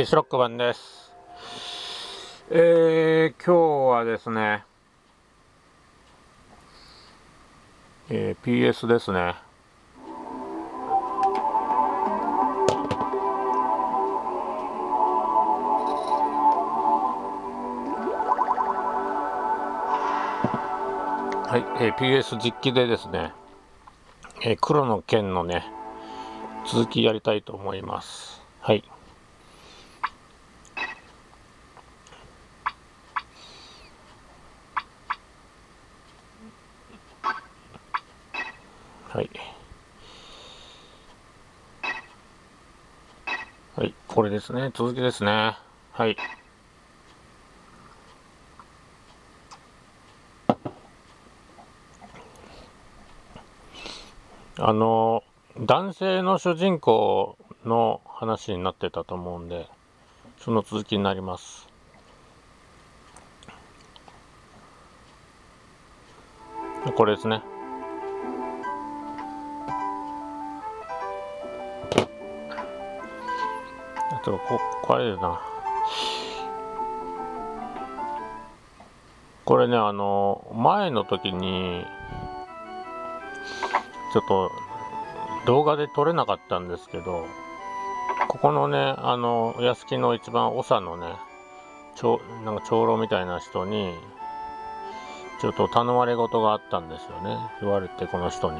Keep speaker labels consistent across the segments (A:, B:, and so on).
A: はい、シロックマンです。今日はですね、PS ですね。はい、PS 実機でですね、黒の剣のね、続きやりたいと思います。はい。はい。はい、これですね、続きですね。はい。男性の主人公の話になってたと思うんで、その続きになります。これですね。あと、これだな。これね、前の時に、ちょっと動画で撮れなかったんですけど、ここのね、屋敷の一番長のね、なんか長老みたいな人に、ちょっと頼まれ事があったんですよね。言われて、この人に。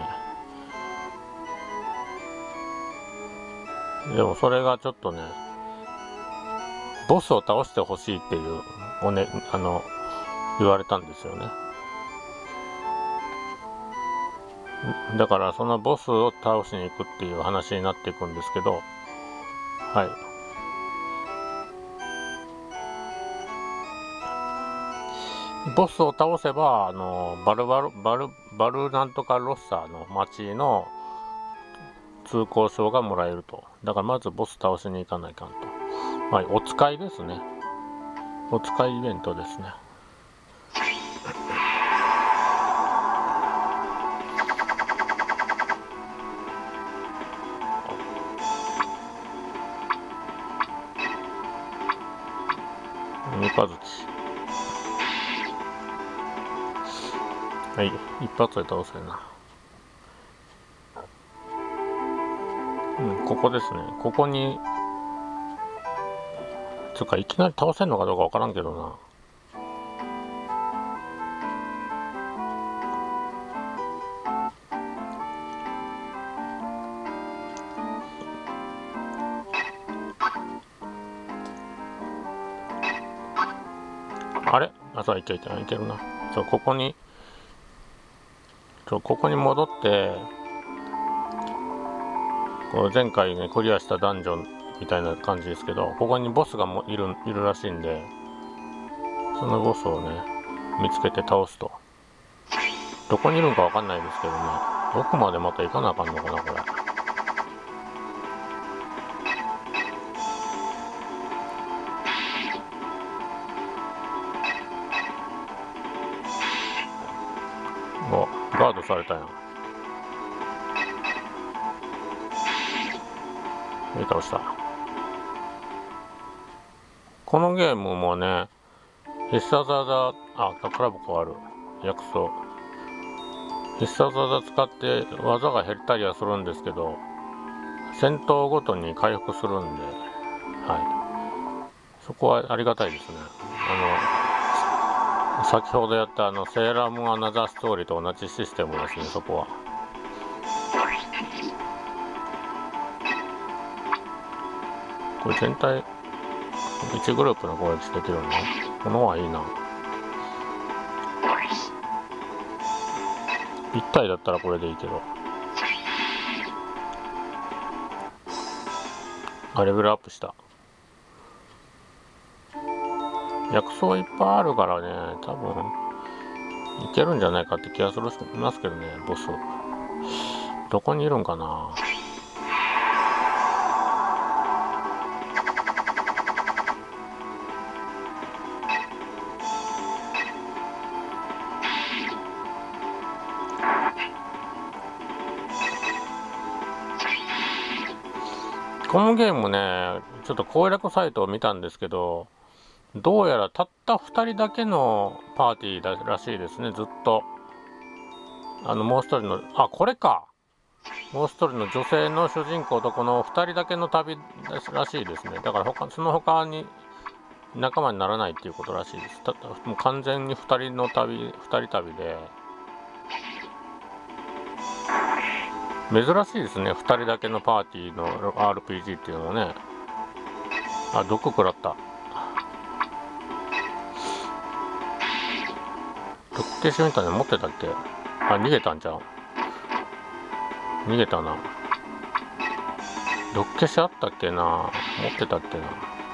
A: でもそれがちょっとね、ボスを倒してほしいっていう、言われたんですよね。だからそのボスを倒しに行くっていう話になっていくんですけど、はい。ボスを倒せば、バルなんとかロッサーの町の通行証がもらえると。だからまずボス倒しに行かないかんと。はい、お使いですね。お使いイベントですね。三日月。はい、一発で倒せるな。ここですね。ここに、つうかいきなり倒せるのかどうかわからんけどな。あれそう、いけるな。ここに、ここに戻って、こう前回ね、クリアしたダンジョンみたいな感じですけど、ここにボスがいるらしいんで、そのボスをね、見つけて倒すと。どこにいるんかわかんないですけどね、奥までまた行かなあかんのかな、これ。お、ガードされたやん。倒した。このゲームもね、必殺技、宝箱ある。薬草。必殺技使って技が減ったりはするんですけど、戦闘ごとに回復するんで、はい。そこはありがたいですね。先ほどやったセーラームーンアナザーストーリーと同じシステムですね、そこは。これ全体、1グループの攻撃できるの？このはいいな。1体だったらこれでいいけど。レベルアップした。薬草いっぱいあるからね、多分、いけるんじゃないかって気がしますけどね、ボス。どこにいるんかな。 このゲームね、ちょっと攻略サイトを見たんですけど、どうやらたった2人だけのパーティーらしいですね、ずっと。もう一人の、これか。もう一人の女性の主人公とこの2人だけの旅らしいですね。だからその他に仲間にならないっていうことらしいです。もう完全に2人旅で、珍しいですね、2人だけのパーティーの RPG っていうのはね。毒食らった。毒消しみたいなの持ってたっけ？逃げたんじゃん。逃げたな。毒消しあったっけな。持ってたっけな。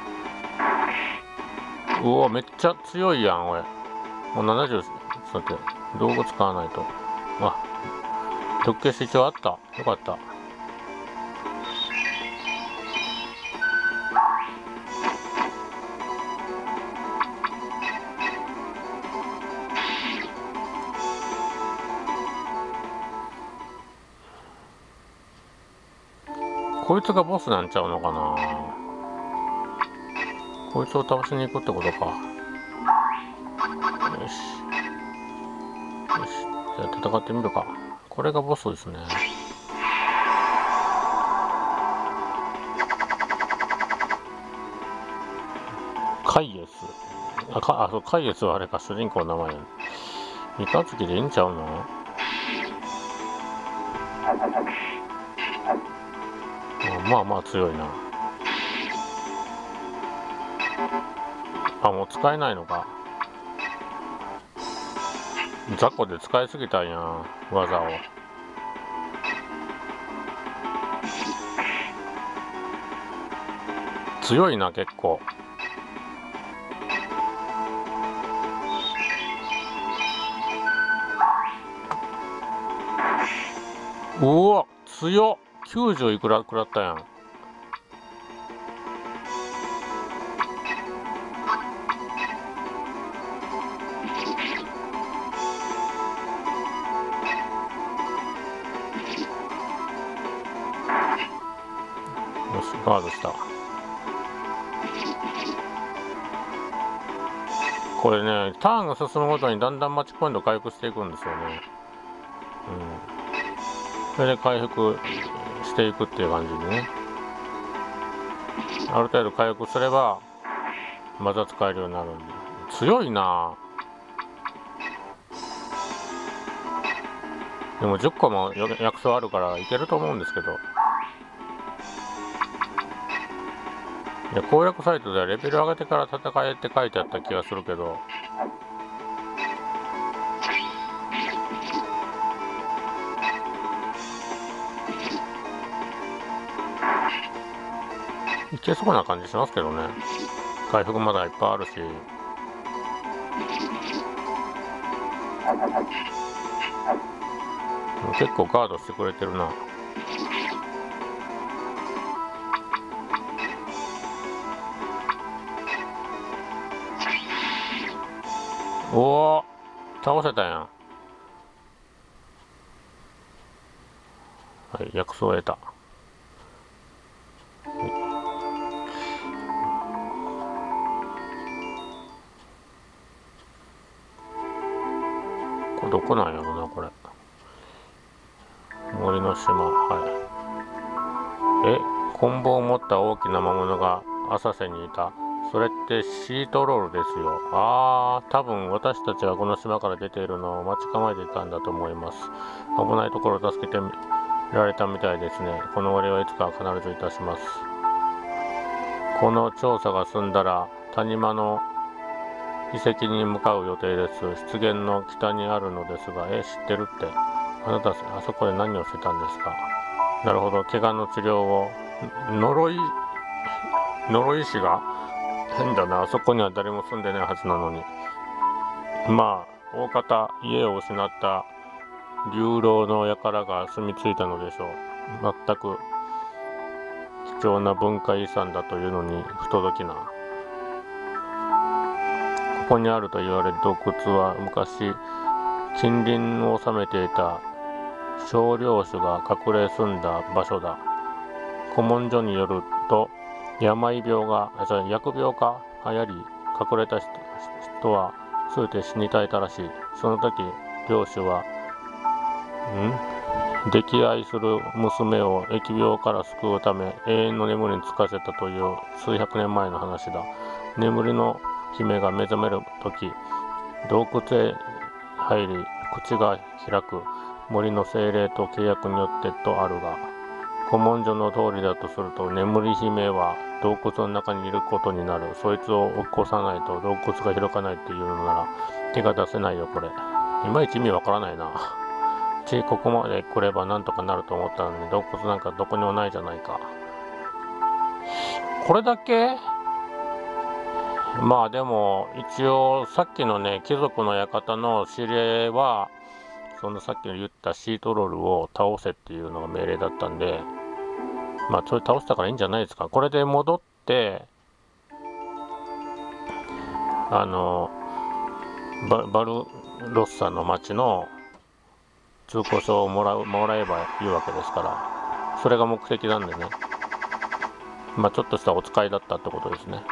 A: うわ、めっちゃ強いやん、俺。もう70、ちょっと待って、道具使わないと。毒消し一応あった。よかった。こいつがボスなんちゃうのかな。こいつを倒しに行くってことか。よし。よし。じゃあ戦ってみるか。これがボスですね。カイエス。そう、カイエスはあれか、主人公の名前や。三日月でいいんちゃうの？まあまあ強いな。もう使えないのか。雑魚で使いすぎたんや、技を。強いな、結構。うわ、強っ。90いくら食らったやん。よし、ガードした。これね、ターンが進むごとにだんだんマッチポイント回復していくんですよね。それで回復していくっていう感じでね。ある程度回復すればまた使えるようになるんで。強いな。でも10個も薬草あるからいけると思うんですけど。いや、攻略サイトではレベル上げてから戦えって書いてあった気がするけど。いけそうな感じしますけどね。回復まだいっぱいあるし。結構ガードしてくれてるな。おお、倒せたやん。はい、薬草を得た。これどこなんやろな、これ。森の島。棍棒を持った大きな魔物が浅瀬にいた。それってシートロールですよ。多分私たちはこの島から出ているのを待ち構えていたんだと思います。危ないところを助けてられたみたいですね。このお礼はいつか必ずいたします。この調査が済んだら谷間の遺跡に向かう予定です。湿原の北にあるのですが、知ってるって。あなた、あそこで何をしてたんですか？なるほど、怪我の治療を。呪い師が変だな。あそこには誰も住んでないはずなのに。まあ、大方家を失った流浪の輩が住み着いたのでしょう。全く貴重な文化遺産だというのに不届きな。ここにあると言われる洞窟は昔近隣を治めていた少領主が隠れ住んだ場所だ。 古文書によると、疫病が流行り、隠れた人は全て死に絶えたらしい。その時、領主は、溺愛する娘を疫病から救うため永遠の眠りにつかせたという数百年前の話だ。眠りの姫が目覚める時、洞窟へ入り口が開く。森の精霊と契約によってとあるが、古文書の通りだとすると、眠り姫は洞窟の中にいることになる。そいつを起こさないと洞窟が開かないっていうのなら手が出せないよ。これいまいち意味わからないな。ここまで来ればなんとかなると思ったのに、洞窟なんかどこにもないじゃないか。これだけ？まあでも一応さっきのね、貴族の館の指令はそのさっきの言ったシートロールを倒せっていうのが命令だったんで、まあそれ倒したからいいんじゃないですか。これで戻ってバルロッサの町の通行証をもらえばいいわけですから、それが目的なんでね、まあちょっとしたお使いだったってことですね。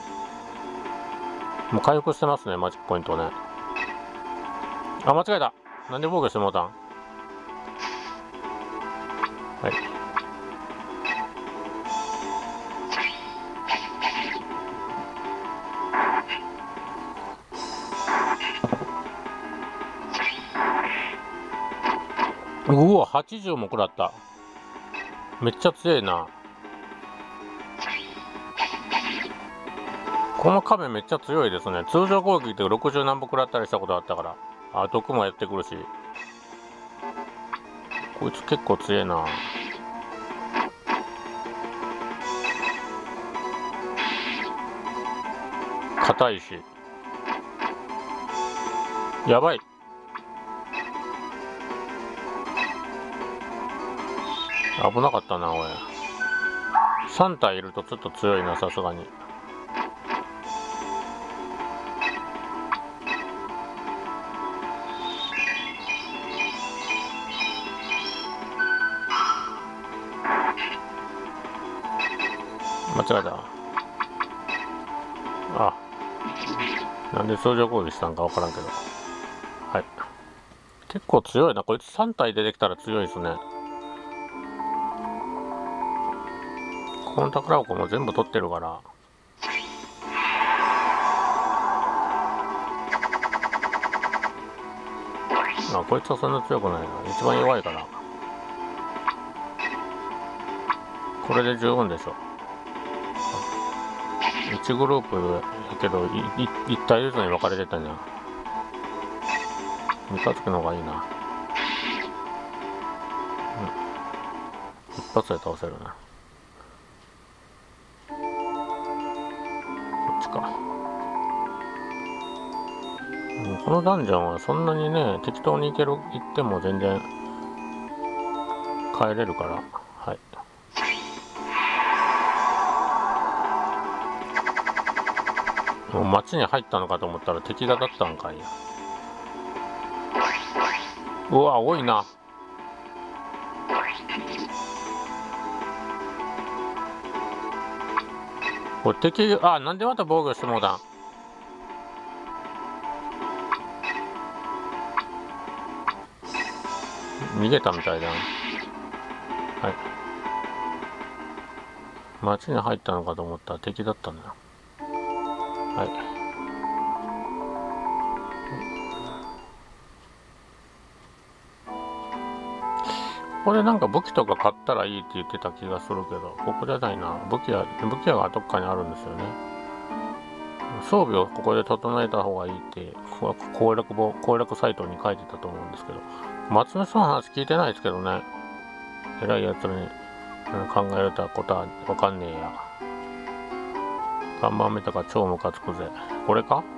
A: もう回復してますね、マジックポイントね。あ、間違えた。なんで防御してもうたん？はい。うわ、80も食らった。めっちゃ強いな。この亀めっちゃ強いですね。通常攻撃って60何歩食らったりしたことあったから。あ、毒もやってくるし。こいつ結構強いな。硬いし。やばい。危なかったな、おい。3体いるとちょっと強いな、さすがに。間違えた。あ、なんで通常攻撃したんか分からんけど。はい。結構強いな。こいつ3体出てきたら強いですね。この宝箱も全部取ってるから。あ、こいつはそんな強くないな。一番弱いから。これで十分でしょ。1グループやけど、1体ずつに分かれてたんじゃん。三日月の方がいいな。一発で倒せるな。こっちか。このダンジョンはそんなにね、適当に行っても全然帰れるから。はい。もう街に入ったのかと思ったら敵がだったんかい。うわ、多いな。これ敵、あ、なんでまた防御してもうたん？逃げたみたいだな。はい。街に入ったのかと思ったら敵だったんだ。はい。ここでなんか武器とか買ったらいいって言ってた気がするけど、ここじゃないな。武器屋がどっかにあるんですよね。装備をここで整えた方がいいって攻略サイトに書いてたと思うんですけど、松本さんの話聞いてないですけどね。偉いやつに考えられたことはわかんねえや。看板見たか超ムカつくぜ。これか？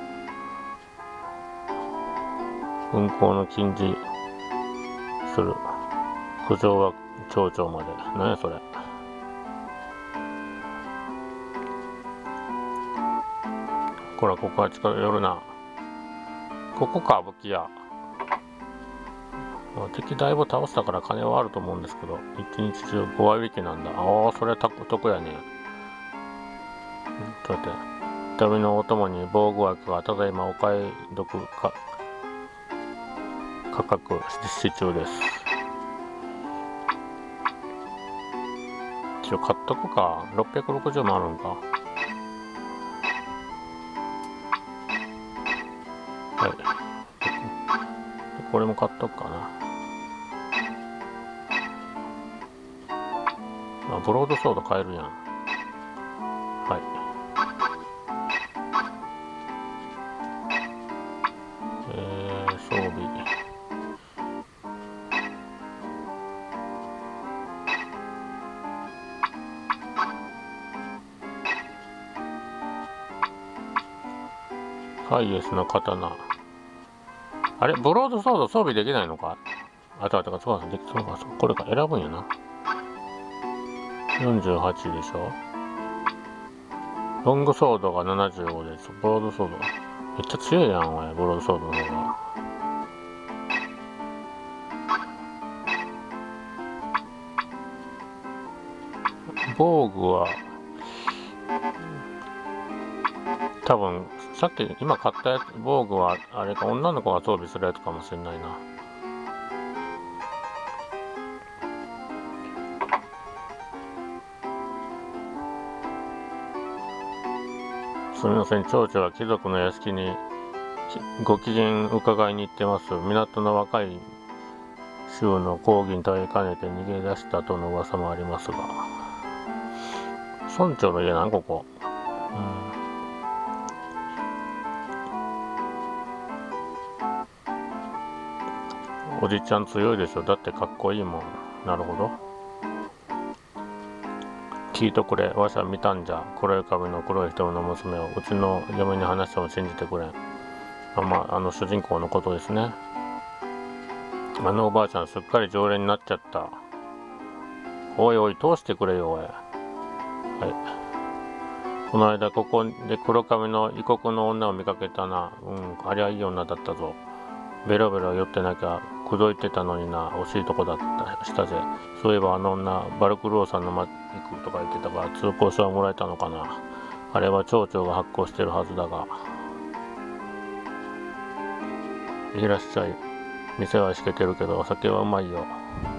A: 運行の禁止する。苦情は町長まで。何やそれ。ほら、ここは近寄るな。ここか、武器屋。 まあ、敵だいぶ倒したから金はあると思うんですけど、一日中5割引きなんだ。ああ、それは得やね。ちょっと待って。旅のお供に防具枠がただいまお買い得か価格実施中です。一応買っとくか。660もあるんか。はい。これも買っとくかな。あ、ブロードソード買えるやん。はい。装備。ハイエスの刀。あれブロードソード装備できないのか。あとそうか、できそうか。これか選ぶんやな。48でしょ。ロングソードが75です。ブロードソード。めっちゃ強いやん、おい、ブロードソードの方が。防具は、多分、さっき、今買ったやつ、防具は、あれか、女の子が装備するやつかもしれないな。すみません、町長は貴族の屋敷にご機嫌伺いに行ってます。港の若い衆の抗議に耐えかねて逃げ出したとの噂もありますが。村長の家なんここ。おじちゃん強いでしょ。だってかっこいいもん。なるほど。聞いとくれ。わしは見たんじゃ。黒い髪の黒い人の娘を。うちの嫁に話しても信じてくれん。主人公のことですね。あのおばあちゃんすっかり常連になっちゃった。おいおい通してくれよおい。はい。この間ここで黒髪の異国の女を見かけたな。ありゃいい女だったぞ。ベロベロ酔ってなきゃ口説いてたのにな。惜しいとこだったしたぜ。そういえばあの女バルクローさんの行くとか言ってたから通行証はもらえたのかな。あれは町長が発行してるはずだが。いらっしゃい。店はしけてるけどお酒はうまいよ。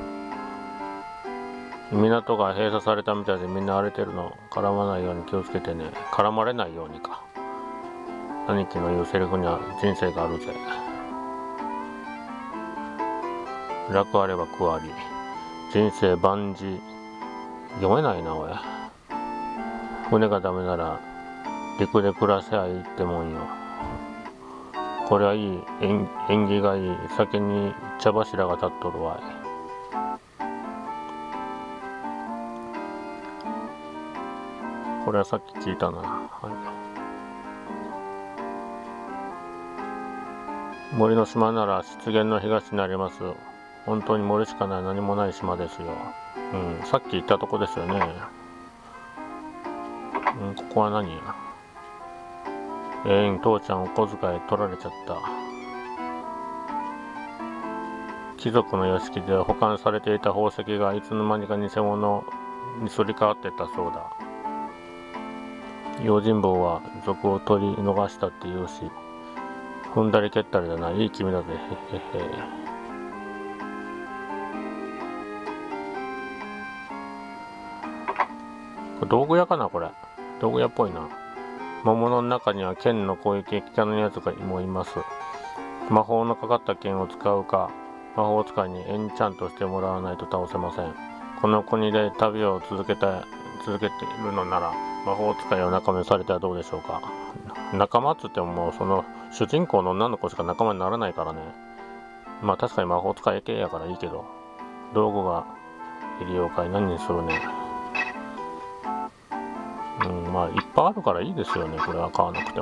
A: 港が閉鎖されたみたいでみんな荒れてるの。絡まないように気をつけてね。絡まれないようにか。兄貴の言うセリフには人生があるぜ。楽あれば苦あり。人生万事。読めないなおい。船がダメなら陸で暮らせばいいってもんよ。これはいい縁起がいい。酒に茶柱が立っとるわい。これはさっき聞いたな。はい、森の島なら湿原の東になります。本当に森しかない何もない島ですよ。さっき言ったとこですよね。ここは何や。父ちゃんお小遣い取られちゃった。貴族の屋敷で保管されていた宝石がいつの間にか偽物にすり替わってたそうだ。用心棒は賊を取り逃したって言うし、踏んだり蹴ったりだな。いい君だぜ。へへへ。これ道具屋かなこれ。道具屋っぽいな。魔物の中には剣の攻撃北のやつがもいます。魔法のかかった剣を使うか、魔法使いにエンチャントしてもらわないと倒せません。この国で旅を続けているのなら、魔法使いを仲間にされてはどうでしょうか。仲間っつってももうその主人公の女の子しか仲間にならないからね。まあ確かに魔法使い系やからいいけど、道具がいる妖怪何にするね。まあいっぱいあるからいいですよね。これは買わなくても。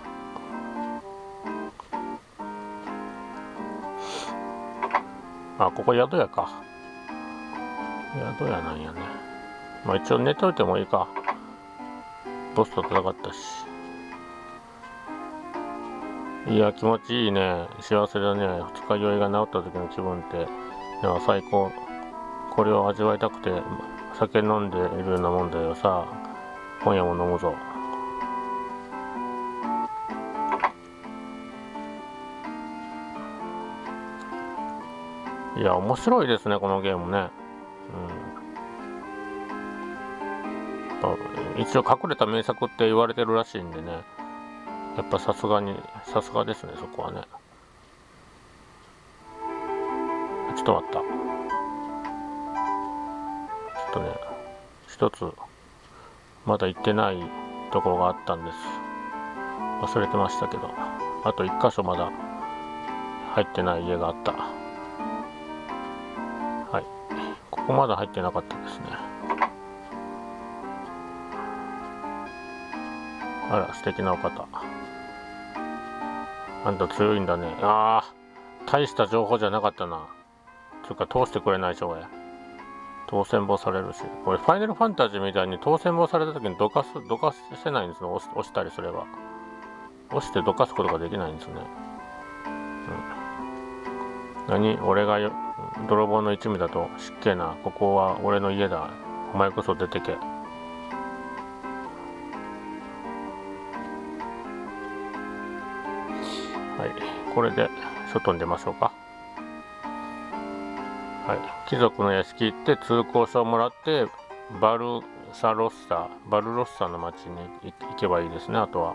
A: あ、ここ宿屋か。宿屋なんやね。まあ一応寝といてもいいか。ボスと戦ったし。いや気持ちいいね。幸せだね。二日酔いが治った時の気分っていや最高。これを味わいたくて酒飲んでいるようなもんだよさ。今夜も飲むぞ。いや面白いですねこのゲームね。一応隠れた名作って言われてるらしいんでね、やっぱさすがですね、そこはね。ちょっと待った。ちょっとね、一つまだ行ってないところがあったんです。忘れてましたけど、あと一箇所まだ入ってない家があった。はい、ここまだ入ってなかったですね。あら素敵なお方。あんた強いんだね。ああ大した情報じゃなかったな。つうか通してくれないでしょうや。当選簿されるし、これファイナルファンタジーみたいに当選簿された時にどかせないんですよ。押したりすれば押してどかすことができないんですね。何俺が泥棒の一味だと失敬な。ここは俺の家だ。お前こそ出てけ。はい、これで外に出ましょうか。はい、貴族の屋敷行って通行証をもらってバルロッサの町に行けばいいですね。あとは、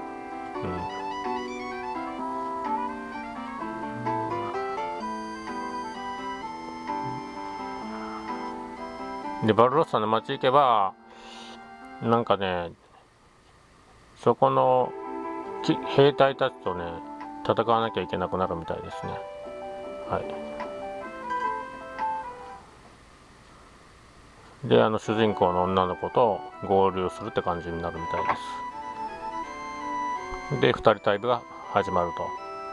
A: でバルロッサの町行けばなんかね、そこの兵隊たちとね戦わなきゃいけなくなるみたいですね。はい。で主人公の女の子と合流するって感じになるみたいです。で2人旅が始まると。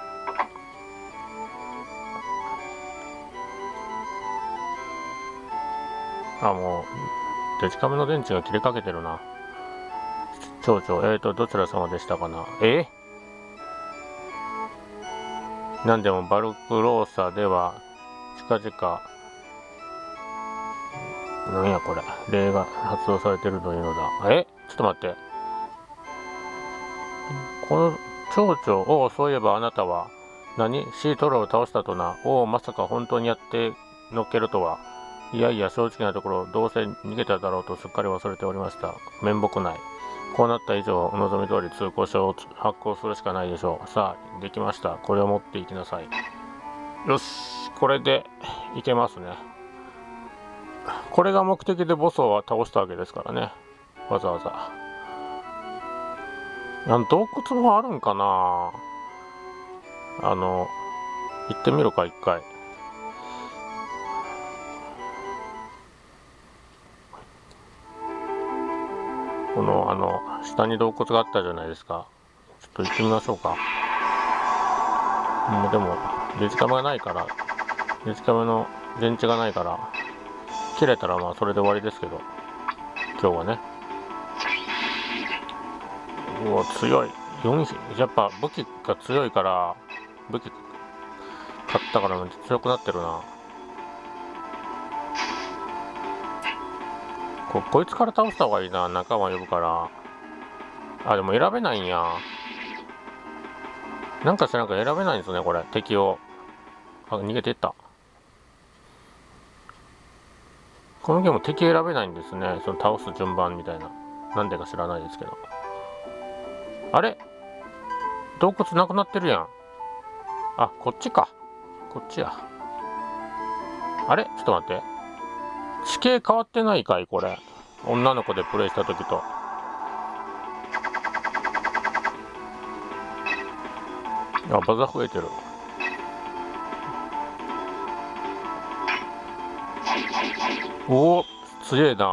A: もうデジカメの電池が切れかけてるな。町長、どちら様でしたかな。なんでもバルクローサでは近々、なんやこれ、例が発動されてるというのだ。ちょっと待って。この町長、そういえばあなたは、シートロを倒したとな。まさか本当にやってのけるとは。いやいや、正直なところ、どうせ逃げただろうとすっかり忘れておりました。面目ない。こうなった以上、お望み通り通行証を発行するしかないでしょう。さあ、できました。これを持っていきなさい。よし、これでいけますね。これが目的でボスを倒したわけですからね。わざわざ。洞窟もあるんかな。行ってみるか、一回。この下に洞窟があったじゃないですか。ちょっと行ってみましょうか。でもデジカメがないから、デジカメの電池がないから切れたらまあそれで終わりですけど、今日はね。うわ強い。やっぱ武器が強いから、武器買ったからめっちゃ強くなってるな。こいつから倒した方がいいな。仲間呼ぶから。でも選べないんや。なんか選べないんですねこれ、敵を。逃げていった。このゲーム敵選べないんですね。その倒す順番みたいな。なんでか知らないですけど。あれ洞窟なくなってるやん。こっちか。こっちや。あれちょっと待って。地形変わってないかいこれ。女の子でプレイした時と。バザ増えてる。強えな。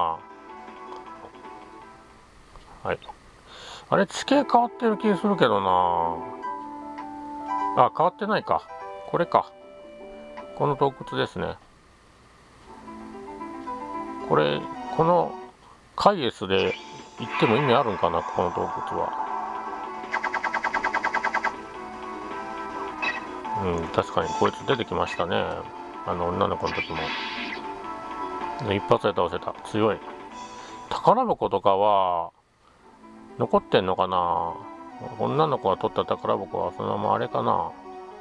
A: はい。あれ地形変わってる気するけどな。変わってないか。これか。この洞窟ですね。このカイエスで行っても意味あるんかな、この洞窟は。確かにこいつ出てきましたね。 女の子の時も。一発で倒せた。強い。宝箱とかは残ってんのかな。女の子が取った宝箱はそのままあれかな。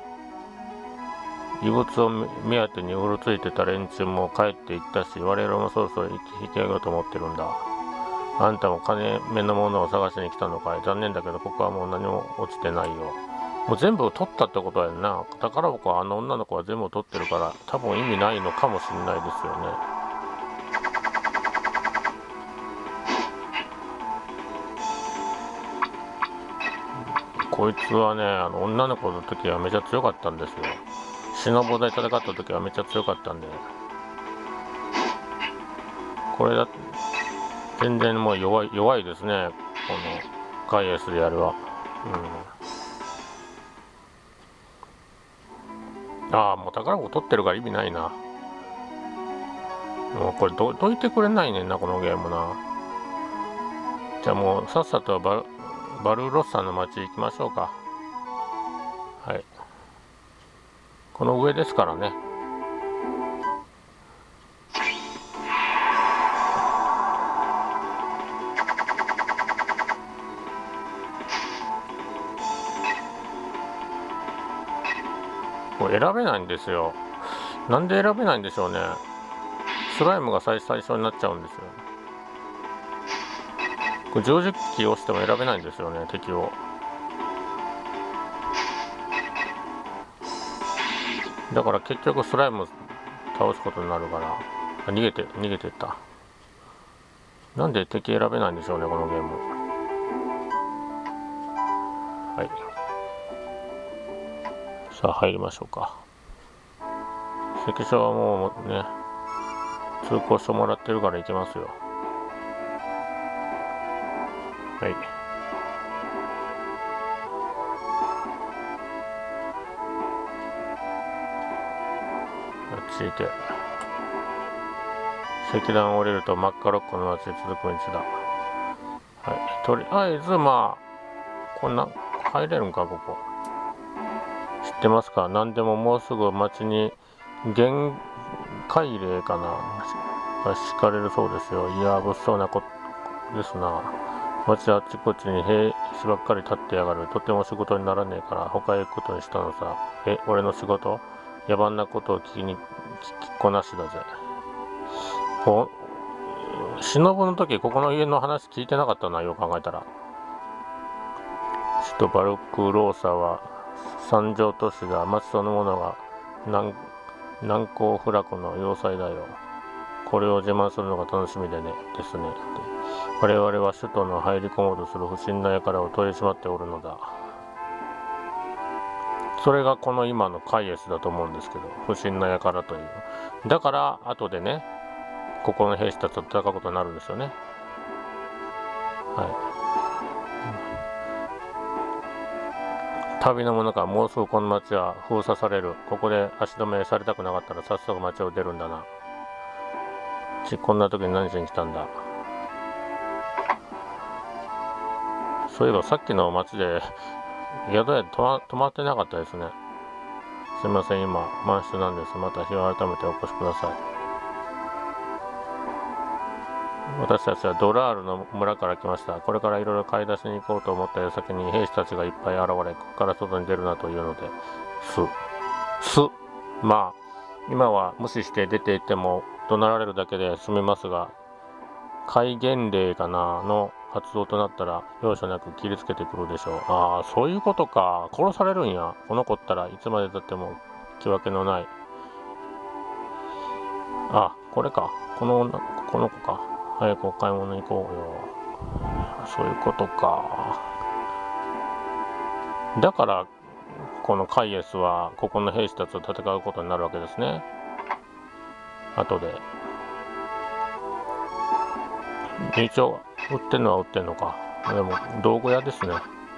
A: 異物を目当てにうろついてた連中も帰っていったし、我々もそろそろ引き上げようと思ってるんだ。あんたも金目のものを探しに来たのかい。残念だけどここはもう何も落ちてないよ。もう全部取ったってことやんな。宝箱は女の子は全部取ってるから多分意味ないのかもしれないですよね。こいつはね、女の子の時はめちゃ強かったんですよ。忍で戦った時はめちゃ強かったんで。これだって全然もう弱いですね。このカイエスでやるは。ああ、もう宝箱取ってるから意味ないな。もうこれどいてくれないねんな、このゲームな。じゃあもうさっさとバルロッサの町行きましょうか。はい。この上ですからね。これ選べないんですよ。なんで選べないんでしょうね。スライムが最初になっちゃうんですよ。これ常識キー押しても選べないんですよね、敵を。だから結局スライム倒すことになるから。逃げてった。なんで敵選べないんでしょうね、このゲーム。はい。さあ入りましょうか。関所はもうね、通行してもらってるから行きますよ。はい。あっち行て。石段を降りると真っ赤ロックの街へ続く道だ。はい。とりあえずまあ、こんな、入れるんか、ここ。知ってますか？何でももうすぐ街に限界令かなが敷かれるそうですよ。いや、物騒なことですな。街あっちこっちに兵士ばっかり立ってやがる。とても仕事にならねえから他へ行くことにしたのさ。俺の仕事？野蛮なことを聞きこなしだぜ。忍の時ここの家の話聞いてなかったな、よく考えたら。首都バルクローサは三条都市だ。町そのものが難攻不落の要塞だよ。これを自慢するのが楽しみでねですね。我々は首都の入り込もうとする不審な輩を取り締まっておるのだ。それがこの今のカイエスだと思うんですけど、不審な輩という。だから後でね、ここの兵士たちと戦うことになるんですよね。はい。旅の者か、もうすぐこの町は封鎖される。ここで足止めされたくなかったら早速町を出るんだな。こんな時に何しに来たんだ。そういえばさっきの町で宿屋泊まってなかったですね。すいません、今満室なんです。また日を改めてお越しください。私たちはドラールの村から来ました。これからいろいろ買い出しに行こうと思った矢先に兵士たちがいっぱい現れ、ここから外に出るなというので、まあ今は無視して出て行っても怒鳴られるだけで済みますが、戒厳令かなの発動となったら容赦なく切りつけてくるでしょう。ああ、そういうことか。殺されるんや。この子ったらいつまでたっても気分けのない。あ、これか。この子か。早くお買い物に行こうよ。そういうことか。だからこのカイエスはここの兵士たちと戦うことになるわけですね。後で。一応売ってんのは売ってんのか。でも道具屋ですね。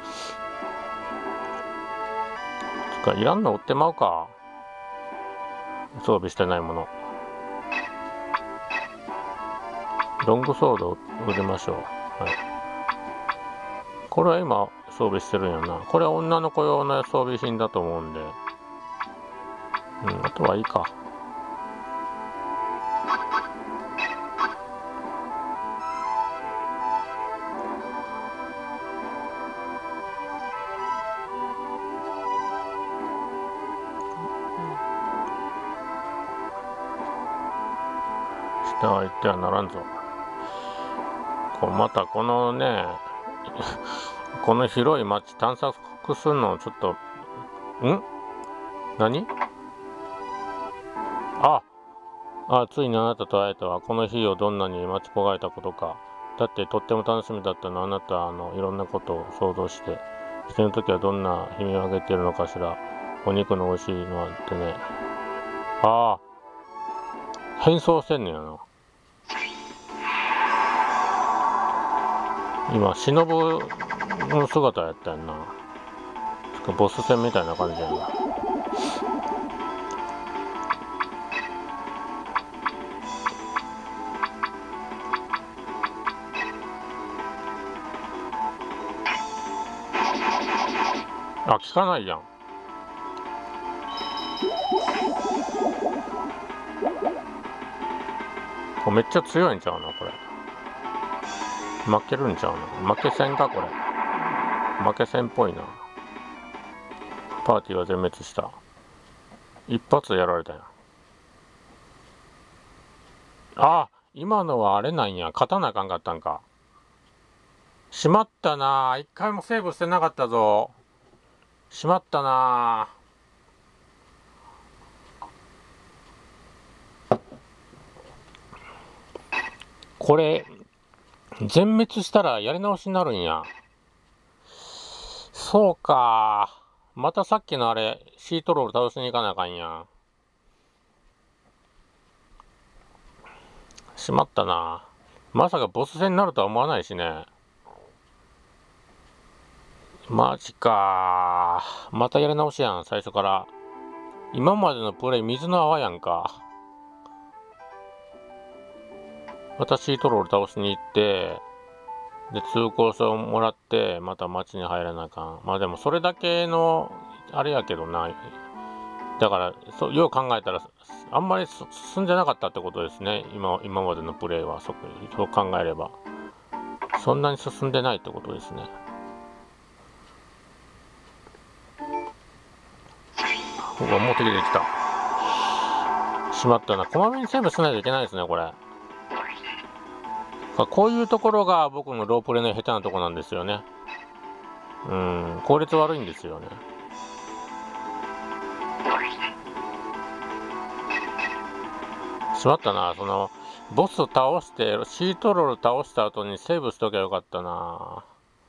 A: いらんの売ってまうか。装備してないもの。ロングソード売りましょう。はい。これは今装備してるんやな。これは女の子用の装備品だと思うんで。あとはいいか。 下は行ってはならんぞ。またこのねこの広い町探索するのちょっと何ついにあなたと会えたわ。この日をどんなに待ち焦がれたことか。だってとっても楽しみだったの。あなたいろんなことを想像して死ぬ時はどんな悲鳴を上げているのかしら。お肉の美味しいのはってね。変装してんねやな。今忍の姿やったやんな。ボス戦みたいな感じやな。効かないやん。めっちゃ強いんちゃうなこれ。負けるんちゃうな。負け戦かこれ。負け戦っぽいな。パーティーは全滅した。一発やられたやん。今のはあれなんや。勝たなあかんかったんか。しまったな。一回もセーブしてなかったぞ。しまったな。これ全滅したらやり直しになるんや。そうか。またさっきのあれシートロール倒しに行かなあかんやん。しまったな。まさかボス戦になるとは思わないしね。マジか。またやり直しやん最初から。今までのプレイ水の泡やんか。またシートロール倒しに行ってで通行証をもらってまた町に入らなあかん。でもそれだけのあれやけどな。だからよう考えたらあんまり進んでなかったってことですね。今までのプレイはそう考えればそんなに進んでないってことですね。持ってきてきた。しまったな。こまめにセーブしないといけないですねこれ。こういうところが僕のロープレの下手なとこなんですよね。効率悪いんですよね。しまったな。ボス倒してシートロール倒した後にセーブしときゃよかったな。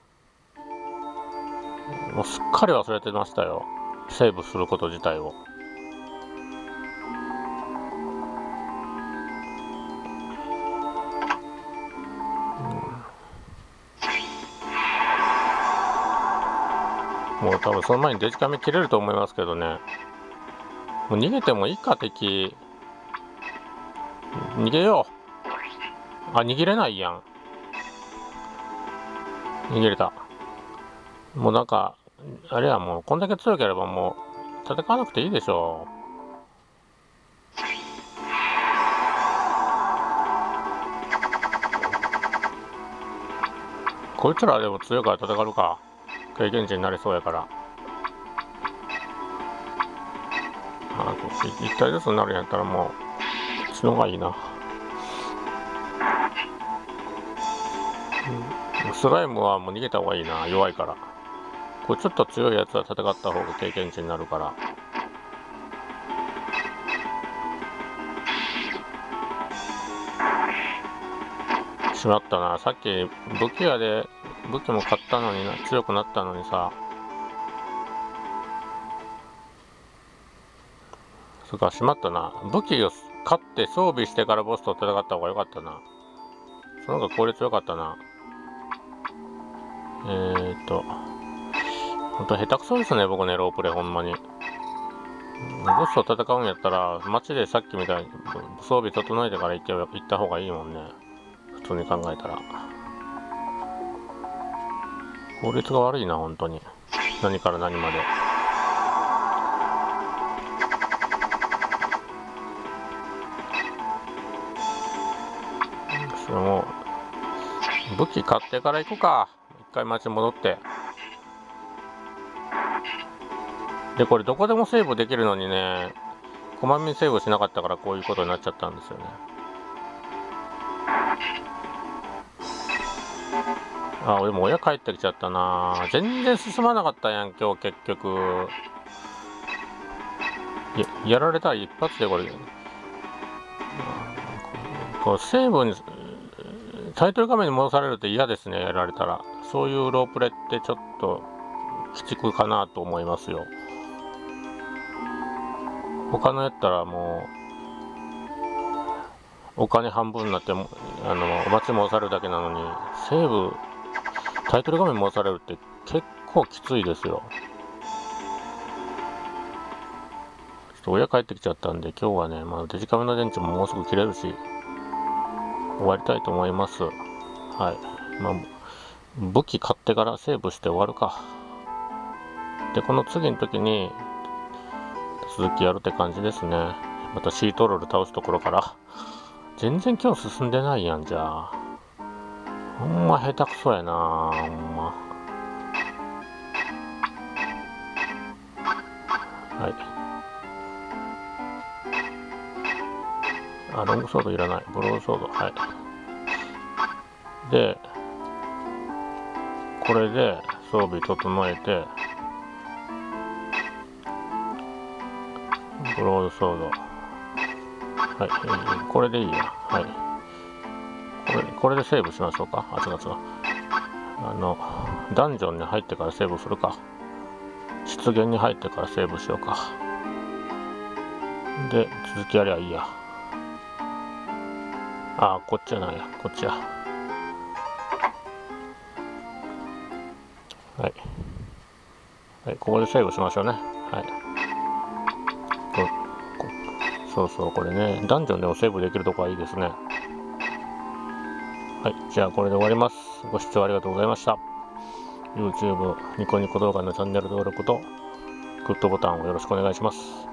A: もうすっかり忘れてましたよセーブすること自体を。もう多分その前にデジカメ切れると思いますけどね。もう逃げてもいいか敵。逃げよう。逃げれないやん。逃げれた。もうなんかあれはもうこんだけ強ければもう戦わなくていいでしょう。こいつらでも強いから戦うか。経験値になりそうやから。一体ずつになるんやったらもうこっちの方がいいな。スライムはもう逃げた方がいいな。弱いから。これちょっと強いやつは戦った方が経験値になるから。しまったな。さっき武器屋で武器も買ったのに強くなったのにさ。そっか、しまったな。武器を買って装備してからボスと戦った方が良かったな。その方が効率良かったな。ほんと下手くそですね、僕ね、ロープレほんまに。ボスと戦うんやったら、街でさっきみたいに装備整えてから行った方がいいもんね。普通に考えたら。効率が悪いな、本当に。何から何まで。 もう武器買ってから行くか。一回街戻って。で、これどこでもセーブできるのにね、こまめにセーブしなかったからこういうことになっちゃったんですよね。あ、俺も親帰ってきちゃったな。全然進まなかったやん、今日結局。やられたら一発でこれ。こうセーブに、タイトル画面に戻されるって嫌ですね、やられたら。そういうロープレってちょっと鬼畜かなと思いますよ。他のやったらもう、お金半分になって、お待ち戻されるだけなのに、セーブ、タイトル画面戻されるって結構きついですよ。ちょっと親帰ってきちゃったんで、今日はね、デジカメの電池ももうすぐ切れるし、終わりたいと思います。はい。武器買ってからセーブして終わるか。で、この次の時に、続きやるって感じですね。またシートロール倒すところから。全然今日進んでないやん、じゃあ。ほんま下手くそやな、ほんま。はい。あ、ロングソードいらない。ブロードソード。はい。で、これで装備整えて、ブロードソード。はい。これでいいや。はい。これでセーブしましょうか。あ、違う。ダンジョンに入ってからセーブするか。湿原に入ってからセーブしようか。で、続きやりゃいいや。あ、こっちじゃないや。こっちや。はい。はい、ここでセーブしましょうね。はい。そう、これね、ダンジョンでもセーブできるとこはいいですね。はい、じゃあこれで終わります。ご視聴ありがとうございました。YouTube、ニコニコ動画のチャンネル登録とグッドボタンをよろしくお願いします。